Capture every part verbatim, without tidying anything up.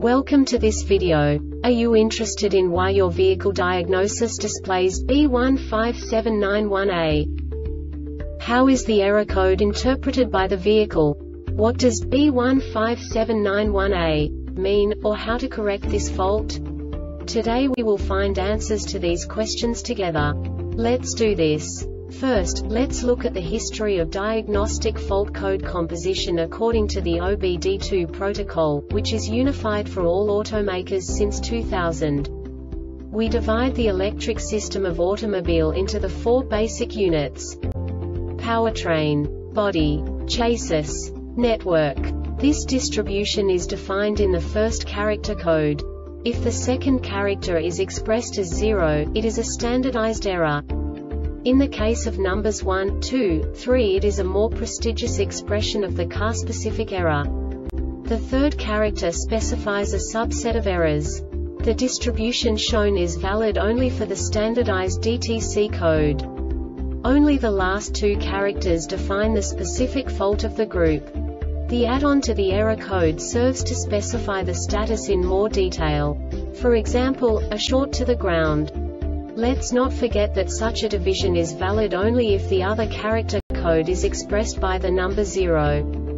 Welcome to this video. Are you interested in why your vehicle diagnosis displays B one five seven nine one A? How is the error code interpreted by the vehicle? What does B one five seven nine one A mean, or how to correct this fault? Today we will find answers to these questions together. Let's do this. First, let's look at the history of diagnostic fault code composition according to the O B D two protocol, which is unified for all automakers since two thousand. We divide the electric system of automobile into the four basic units: powertrain, body, chassis, network. This distribution is defined in the first character code. If the second character is expressed as zero, it is a standardized error. In the case of numbers one, two, three, it is a more prestigious expression of the car-specific error. The third character specifies a subset of errors. The distribution shown is valid only for the standardized D T C code. Only the last two characters define the specific fault of the group. The add-on to the error code serves to specify the status in more detail. For example, a short to the ground. Let's not forget that such a division is valid only if the other character code is expressed by the number zero.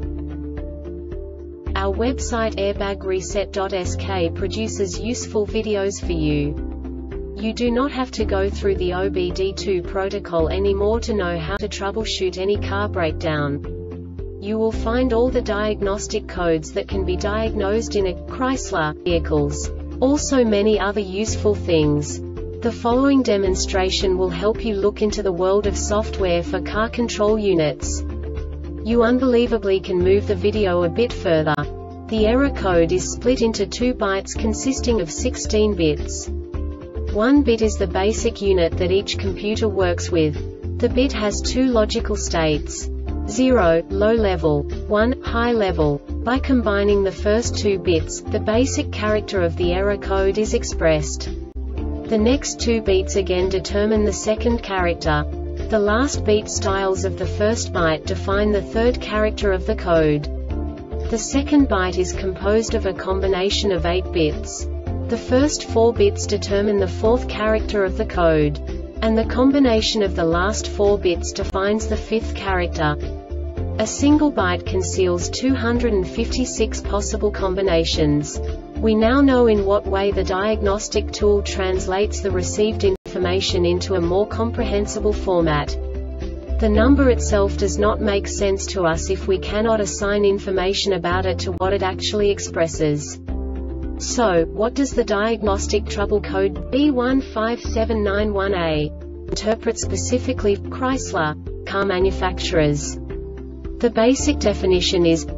Our website airbag reset dot S K produces useful videos for you. You do not have to go through the O B D two protocol anymore to know how to troubleshoot any car breakdown. You will find all the diagnostic codes that can be diagnosed in a Chrysler vehicles. Also many other useful things. The following demonstration will help you look into the world of software for car control units. You unbelievably can move the video a bit further. The error code is split into two bytes consisting of sixteen bits. One bit is the basic unit that each computer works with. The bit has two logical states: zero, low level, one, high level. By combining the first two bits, the basic character of the error code is expressed. The next two beats again determine the second character. The last beat styles of the first byte define the third character of the code. The second byte is composed of a combination of eight bits. The first four bits determine the fourth character of the code. And the combination of the last four bits defines the fifth character. A single byte conceals two hundred fifty-six possible combinations. We now know in what way the diagnostic tool translates the received information into a more comprehensible format. The number itself does not make sense to us if we cannot assign information about it to what it actually expresses. So, what does the diagnostic trouble code B one five seven nine one A interpret specifically for Chrysler car manufacturers? The basic definition is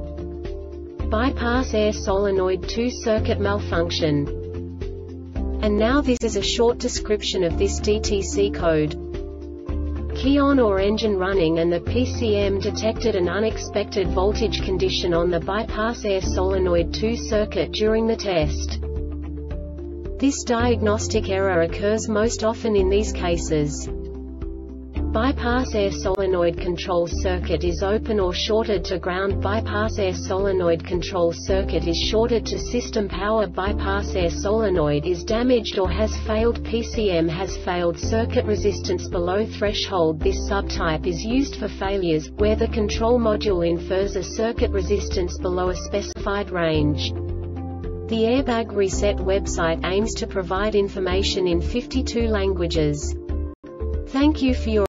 bypass air solenoid two circuit malfunction. And now this is a short description of this D T C code. Key on or engine running and the P C M detected an unexpected voltage condition on the bypass air solenoid two circuit during the test. This diagnostic error occurs most often in these cases: bypass air solenoid control circuit is open or shorted to ground. Bypass air solenoid control circuit is shorted to system power. Bypass air solenoid is damaged or has failed. P C M has failed. Circuit resistance below threshold. This subtype is used for failures where the control module infers a circuit resistance below a specified range. The Airbag Reset website aims to provide information in fifty-two languages. Thank you for your